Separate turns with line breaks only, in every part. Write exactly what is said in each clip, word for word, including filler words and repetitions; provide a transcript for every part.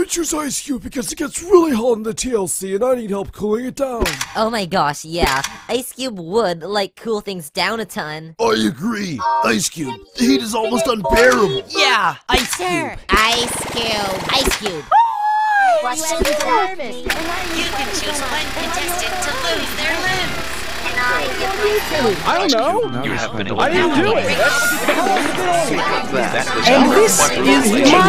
choose Ice Cube because it gets really hot in the T L C and I need help cooling it down.
Oh my gosh, yeah. Ice Cube would, like, cool things down a ton.
I agree. Ice Cube, the heat is almost unbearable.
Yeah, Ice Cube.
Ice Cube. Ice Cube.
What's the service?
You can choose one contestant to lose their limbs.
And I give myself.
I don't know.
You have been
I didn't do it.
And this is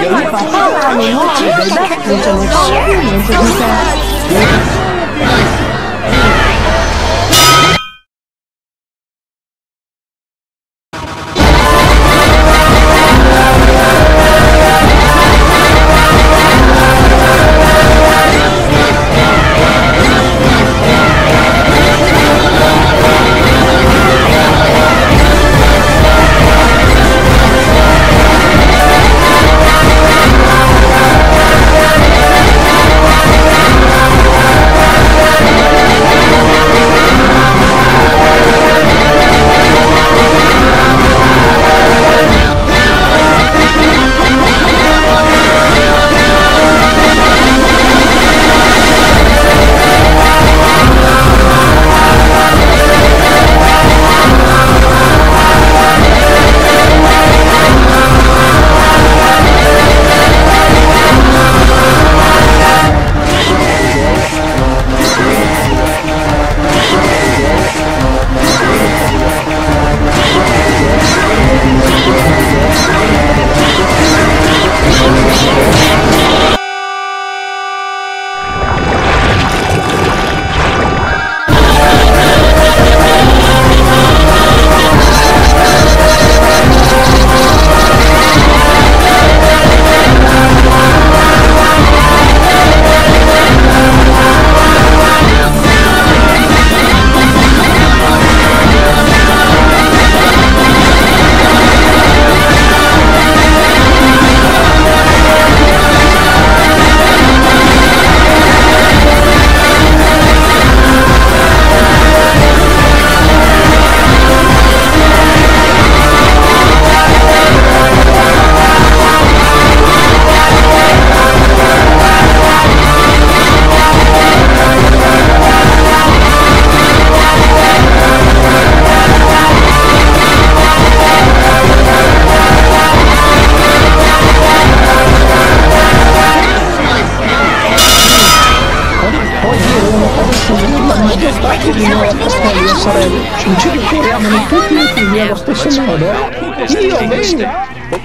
non ci ricordiamo tutti i figli allo stesso modo. Io vengo!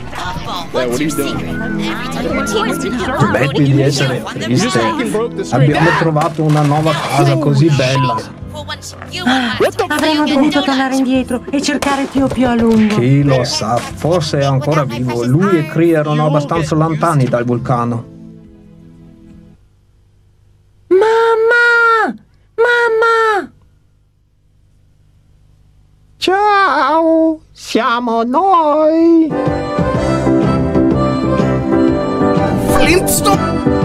Smetti di essere triste. Abbiamo trovato una nuova casa così bella.
Avremmo dovuto tornare indietro e cercare Tio più a lungo.
Chi lo sa, forse è ancora vivo. Lui e Cree erano abbastanza lontani dal vulcano.
Mamma! Mamma!
Ciao! Siamo noi!
Flintstone!